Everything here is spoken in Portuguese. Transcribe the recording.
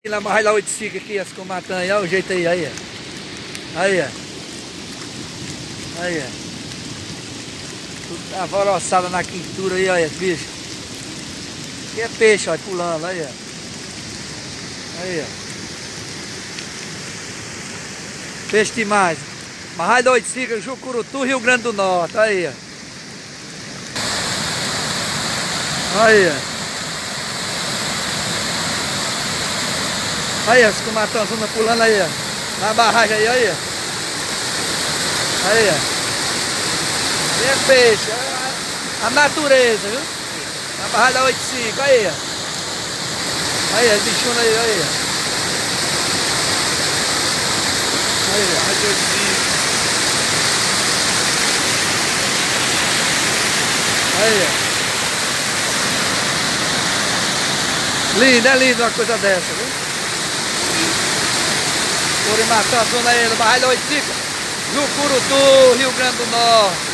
E na barragem lá 85 aqui, as comatãs, olha o jeito aí, aí, ó. Aí, ó. Aí, ó. Tudo alvoroçada na quintura aí, olha, bicho. Aqui é peixe, ó, pulando, aí, ó. Aí, ó. Peixe demais. Barragem da 85, Jucurutu, Rio Grande do Norte, aí, ó. Aí, ó. Aí, as comatãs pulando aí, ó. Na barragem aí, aí, ó. Aí, ó. E é peixe, a natureza, viu? Na barragem da 85, aí, ó. Aí, as bichunas aí, aí, ó. Aí, ó. Barragem 85. Aí, ó. Lindo, é lindo uma coisa dessa, viu? Por matar a zona aí, no barragem da 85, Jucurutu, Rio Grande do Norte.